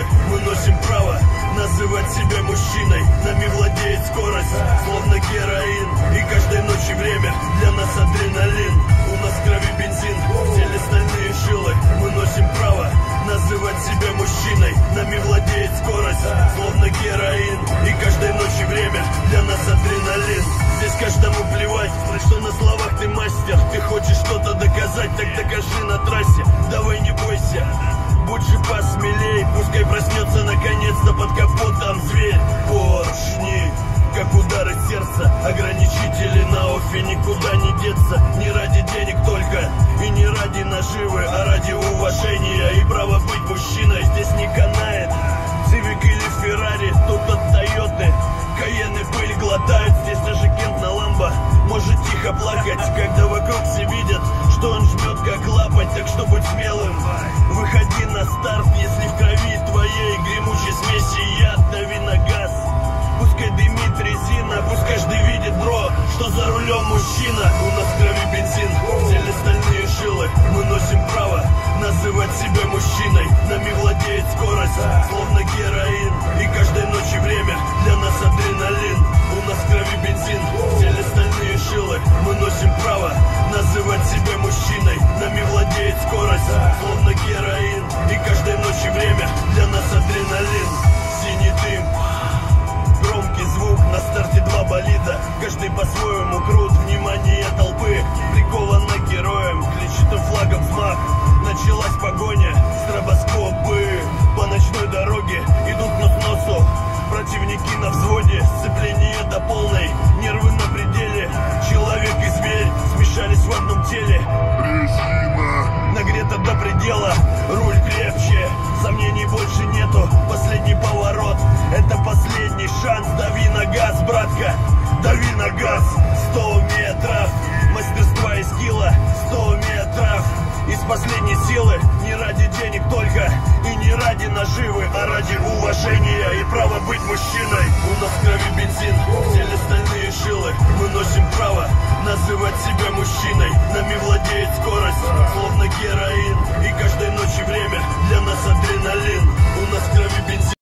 силы, мы носим право называть себя мужчиной. Нами владеет скорость, словно героин, и каждой ночи время для нас адреналин. У нас в крови бензин, в теле стальные жилы. Мы носим право называть себя мужчиной. Нами владеет скорость, словно героин, и каждой ночи время для нас адреналин. Здесь каждому плевать, что на словах ты мастер. Ты хочешь что-то доказать, так докажи на трассе. Давай не бойся, будь же посмелей. Пускай проснется наконец-то под капотом зверь. Поршни, как удары сердца, ограничители на офе, никуда не деться. Не ради денег только, и не ради наживы, а ради уважения и права быть мужчиной. Здесь не канает Civic или Ferrari, тут от Тойоты Каены пыль глотают. Здесь даже Кент на Ламбо может тихо плакать, когда вокруг все видят, что он жмет как лапоть. Так что будь смелым, выходи на старт, если в крови твоей гремучей смеси яд. Дави на газ, пускай дымит резина, пусть каждый видит, бро, что за рулем мужчина. У нас в крови бензин, в теле стальные жилы. Мы носим право называть себя мужчиной. Нами владеет скорость, словно героин, и каждой ночи время для нас адреналин. У нас в крови бензин, в теле стальные жилы. Мы носим право называть себя мужчиной. Нами владеет скорость, словно героин, и каждой ночи время для нас адреналин. Синий дым, громкий звук, на старте два болида. Каждый по-своему крут, внимание толпы приковано героем, клетчатым флагом взмах. Началась погоня, стробоскопы по ночной дороге идут нос к носу. Противники на взводе, сцепление до полной, нервы на пределе. Человек и зверь смешались в одном теле. Резина нагрета до предела, руль крепче, сомнений больше нету. Последний поворот, это последний шанс. Дави на газ, братка, дави на газ. 100 метров мастерства и скилла, 100 метров из последней силы. Не ради денег только, и не ради наживы, а ради уважения и права быть мужчиной. У нас в крови бензин, в теле стальные жилы. Мы носим право называть себя мужчиной. Нами владеет скорость, словно героин, и каждой ночи время для нас адреналин. У нас в крови бензин.